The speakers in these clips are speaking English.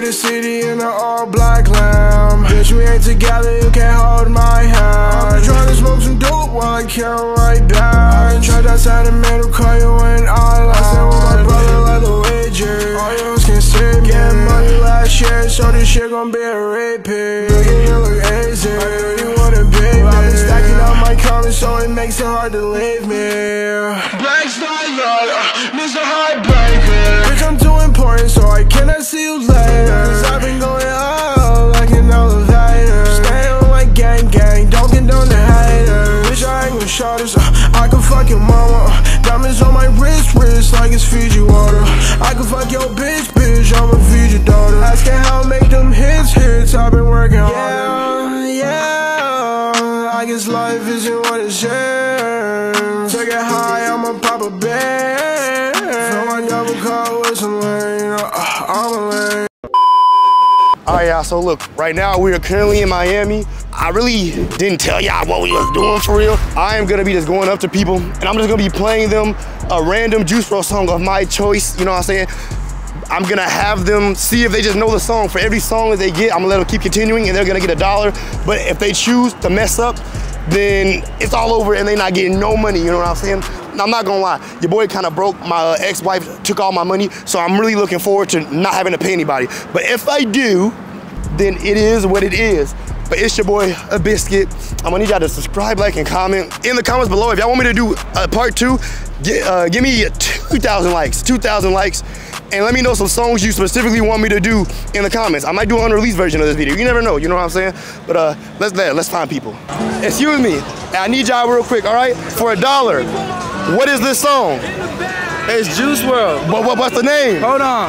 the city in an all-black lamb. Bitch, we ain't together, you can't hold my hand. I'm trying to smoke some dope while I count right back. Tried outside the man who call you when I lie. I said with my brother, let the wager. All you can save me. Get money last year, so this shit gon' be a repeat. You look easy, I really wanna be me. I've been stacking up my comments, so it makes it hard to leave me. Black Starlight, Mr. Heartbreaker. Bitch, I'm too important, so I cannot see you later. Cause I've been going up like an elevator. Staying on my gang, don't condone the haters. Bitch, I ain't gon' show this, I can fuck your mama. Diamonds on my wrist like it's Fiji water. I can fuck your bitch, I'ma feed your daughter. Asking how I make them hits, I've been working hard. Yeah, I guess life isn't what it seems. Take it high, I'ma pop a band. Fill my double car with some lane, I'm a lane. Alright, y'all, so look, right now we are currently in Miami. I really didn't tell y'all what we was doing for real. I am gonna be just going up to people and I'm just gonna be playing them a random Juice WRLD song of my choice, you know what I'm saying? I'm gonna have them see if they just know the song. For every song that they get, I'm gonna let them keep continuing and they're gonna get $1. But if they choose to mess up, then it's all over and they not getting no money, you know what I'm saying? I'm not gonna lie, your boy kind of broke. My ex-wife took all my money, so I'm really looking forward to not having to pay anybody. But if I do, then it is what it is. But it's your boy, A Biscuit. I'm gonna need y'all to subscribe, like, and comment in the comments below. If y'all want me to do part 2, give me 2,000 likes. And let me know some songs you specifically want me to do in the comments. I might do an unreleased version of this video. You never know, you know what I'm saying? But let's find people. Excuse me, I need y'all real quick, all right? For $1, what is this song? It's Juice WRLD. But what's the name? Hold on.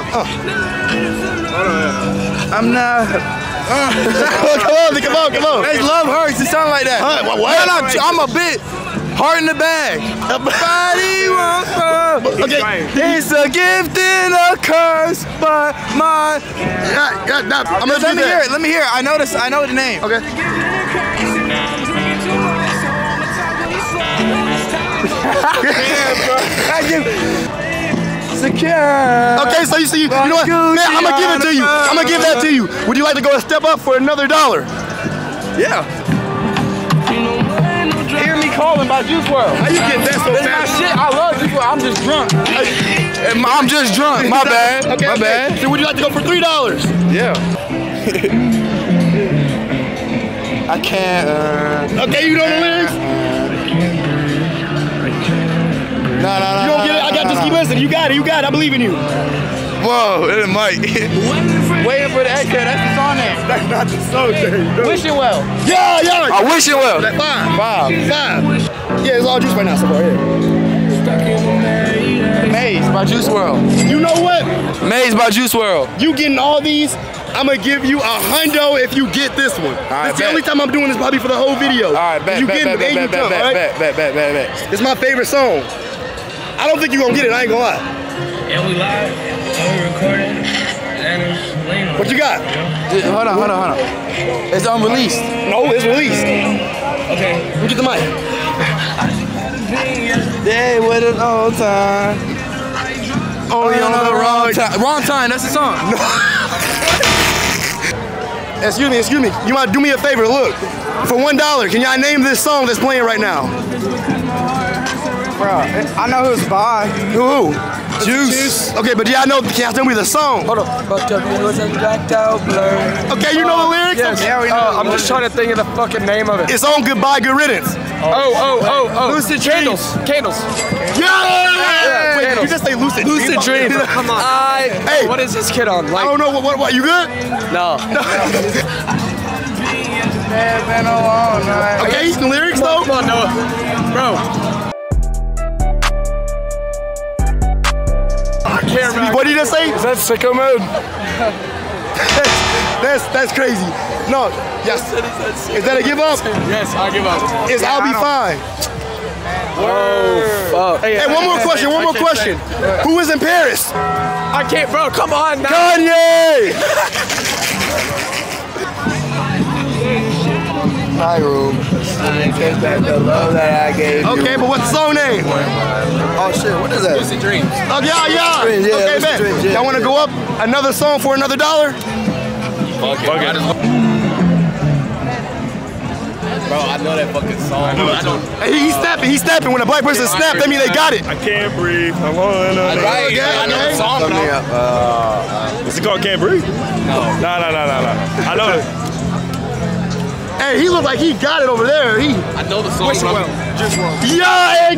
I'm not. come on. Hey, Love Hurts. It sound like that. What? No, I'm a bit. Heart in the bag. Body won't fall. Okay. It's a gift and a curse, but my. I'm gonna let me hear it. Let me hear it. I know this. I know the name. Okay. Secure. Okay, so you know what? Man, I'm gonna give it to you. I'm gonna give that to you. Would you like to go a step up for another $1? Yeah. Hear Me Calling by Juice WRLD. How you get that so fast? That's my shit. I love Juice WRLD. I'm just drunk. I'm just drunk. My bad. Okay, my bad. So would you like to go for $3? Yeah. I can't. Okay, you know the lyrics? No. You don't get it? I got this. Keep listening. You got it. I believe in you. Whoa, it might. Waiting for the extra. That's the song name. That's not the song name. Wishing Well. Yeah. I Wishing Well. 5. Yeah, it's all Juice right now so far. Yeah. Maze by Juice WRLD. You know what? Maze by Juice WRLD. You getting all these? I'm gonna give you $100 if you get this one. Right, it's the only time I'm doing this probably for the whole video. All right, bet. It's my favorite song. I don't think you're gonna get it, I ain't gonna lie. And we live, and we recording, and it's lean. What you got? Hold on. It's unreleased. No, it's released. Okay. Let me get the mic. Day with an old time. Only on the wrong time. Wrong time, that's the song. Excuse me. You might do me a favor, look. For $1, can y'all name this song that's playing right now? Bro, I know who's by. Who? Juice. Okay, but y'all know, can y'all tell me the song? Hold on. Okay, you know the lyrics? Yes. Yeah, we know. I'm just trying to think of the fucking name of it. It's on Goodbye, Good Riddance. Oh. Lucid Candles. Yeah! Wait, did you just say Lucid Dreams? Come on. Hey, what is this kid on? I don't know, what, you good? No. Been a long night. Okay, the lyrics though? Come on, Noah. Bro. I can't remember. What did you just say? Is that sicko mode? That's crazy. No, yes. Is that a give up? Yes, I give up. It's I'll be fine. Oh, fuck. Hey, one more question. Who is in Paris? I can't, bro. Come on now. Kanye! My room. The love that I gave you. Okay, but what's the song name? Oh shit, what is that? Lucid Dreams. Oh yeah. Dreams, yeah, okay, Lucid man. Dreams, yeah. Y'all want to go up another song for another $1? Fuck it. Bro, I know that fucking song. Hey, he's snapping. When a black person snaps, that means they got it. I can't breathe. I know the song, though. Is it called Can't Breathe? No. No. I know it. Hey, he looks like he got it over there. I know the song. Yeah.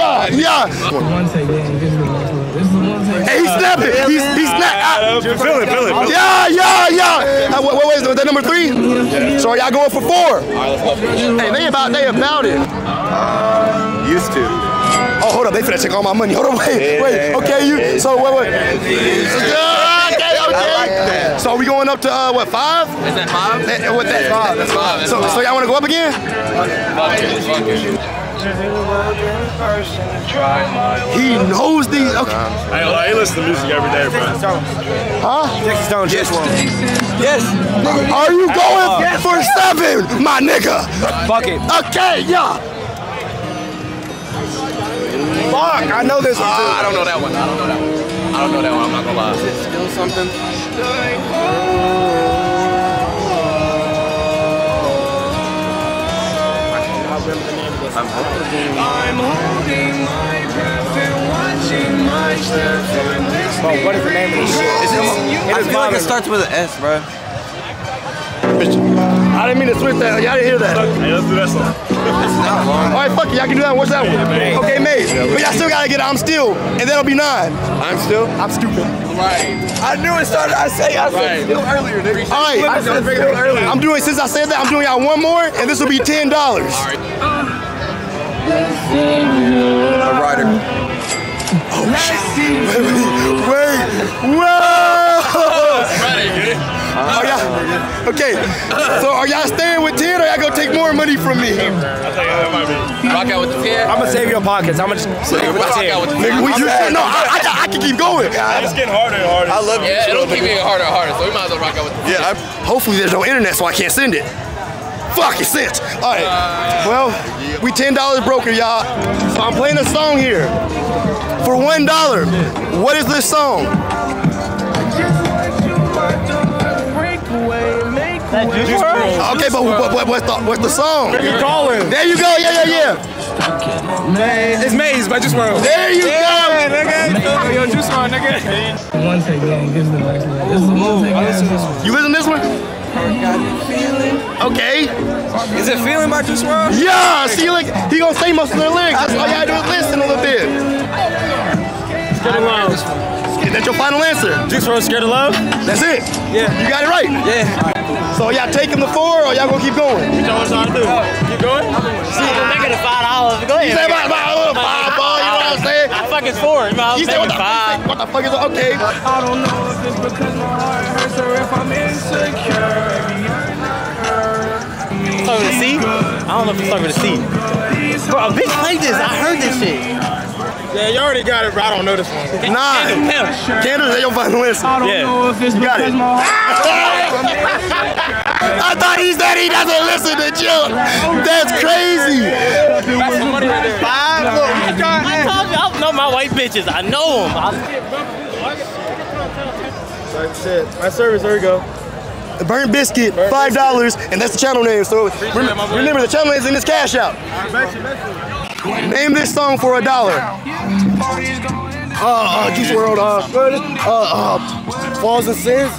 Hey, he's snapping. He's snapping. Feel it. Yeah. What is that, number 3? Yeah. So are y'all going for 4? All right, let's go. Hey, they about it. Used to. Oh, hold up. They finna take all my money. Hold on, wait. Okay, you. So wait. Okay. So are we going up to what, 5? Is that 5? What that? 5. That's 5. So y'all want to go up again? Fuck it. He knows these. Okay. He listens to music every day, bro. Huh? Texas Stone just won. Yes. Are you going for 7, my nigga? Fuck it. Okay, yeah. Fuck, I know this one too. I don't know that one. I'm not gonna lie. Is it still something? I'm holding my breath and watching my steps in this. Bro, what is the name of this shit? I feel like it starts with an S, bro. I didn't mean to switch that. Y'all didn't hear that. Hey, let's do that song. All right, fuck it. Y'all can do that. What's that one? Okay, Maze. But y'all still gotta get I'm Still, and that'll be 9. I'm still. I'm stupid. Right. I knew it started. I said still earlier, nigga. All right. I said still earlier. I'm doing, since I said that, I'm doing y'all one more, and this will be $10. All right. A rider. Oh, shit. Wait. Whoa. Are y'all, okay, so are y'all staying with 10 or y'all gonna take more money from me? I think that might be. Rock out with the 10. I'm gonna save your pockets. I'm gonna save your Rock out with the 10. Nigga, no, I can keep going. It's getting harder and harder. I love you. Yeah, it'll keep getting harder and harder, so we might as well rock out with the 10. Yeah, Hopefully there's no internet so I can't send it. Fuck, it sent. All right, well, we $10 broker, y'all. So I'm playing a song here for $1. What is this song? Okay, but what's the song? You're calling. There you go, yeah. It's Maze by Just Wrld. There you go. Nigga. Yo, Juice WRLD, nigga. One take gang, this is the next one. This is the one take gang. You listen to this one? Okay. Is it Feeling by Juice WRLD? Yeah, see, like, he gonna say most of the lyrics. That's all you gotta do is listen a little bit. Scared of Love. Is that your final answer? Juice WRLD, Scared of Love? That's it? Yeah. You got it right? Yeah. So y'all taking the 4 or y'all gonna keep going? You know what I'm trying to do? Keep going? See, I'm making it $5. Go ahead. you say about a little 5 ball, you know what I'm saying? I fucking 4. You say what the fuck is okay? I don't know if it's because my heart hurts or if I'm insecure. Start with a C? I don't know if it's start with a C. Bro, a bitch played this. I heard this shit. Yeah, you already got it, bro. I don't know this one. 9. Candle, that's your final answer. I don't know if it's got because it. my heart I thought he said he doesn't listen to Jill. That's crazy. That's some money right there. 5? Look, I told you, I know my white bitches. I know them. Shit. My service, there we go. The Burnt Biscuit, $5, and that's the channel name. So remember, the channel is in this cash out. Name this song for $1. Juice WRLD, Falls and Sins.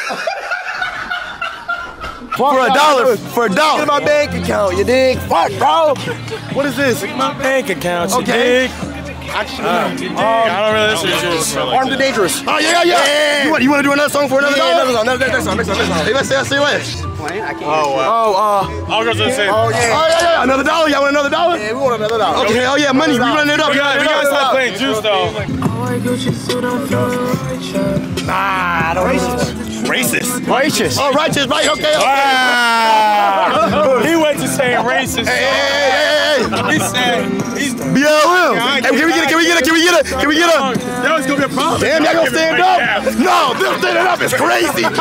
for $1. Get in my bank account, you dig? Fuck, bro. What is this? My bank account, you Okay. dig? I don't really listen to Juice. Armed and Dangerous. Oh, yeah. You want to do another song for another $1? Next song. Hey, let's say less. I'll go to the same. Oh, yeah. Oh, yeah. Another $1? Y'all want another $1? Yeah, we want another $1. Okay, oh, yeah, money. We running it up. We gotta stop playing Juice, though. Nah, don't racist. Righteous. Oh, righteous, right? Okay. He went to saying racist. Hey. He said, he's BLM. Hey, can we get a? that was gonna be a problem. Damn, y'all gonna stand up? No, them standing up is crazy. No.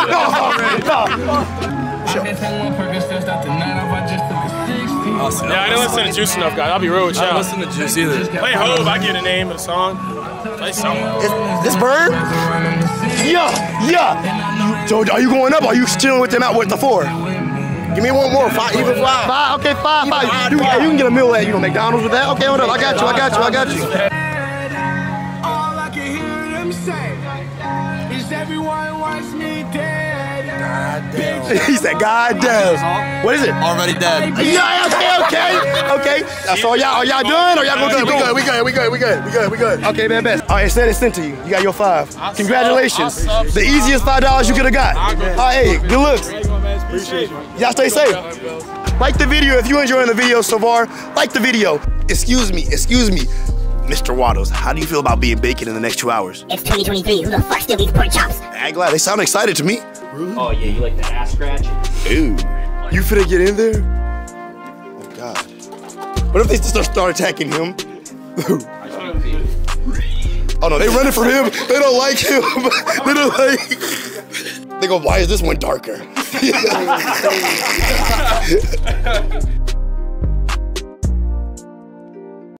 Yeah, I didn't listen to Juice enough, guys. I'll be real with y'all. I don't listen to Juice either. Play Hove, I get the name of the song. Is this bird? Yeah. So are you going up or are you chilling with them out with the 4? Give me one more, 5, even 5. 5, okay, 5. You can get a meal at McDonald's with that. Okay, hold up, I got you. All I can hear them say is everyone wants me dead. He said, God damn. What is it? Already dead. Yeah, okay. So are y'all done or y'all gonna keep going? We good. Okay, man, best. All right, it said it's sent to you. You got your 5. Congratulations. The easiest $5 you could have got. All right, hey, good looks. Appreciate you. Y'all stay safe. Like the video if you're enjoying the video so far. Like the video. Excuse me. Mr. Waddles, how do you feel about being bacon in the next 2 hours? It's 2023. Who the fuck still eats pork chops? I'm glad. They sound excited to me. Oh yeah, you like that ass scratch? Ooh. You finna get in there? Oh God. What if they just start attacking him? Oh no, they running from him. They don't like him. They don't like. They go, why is this one darker?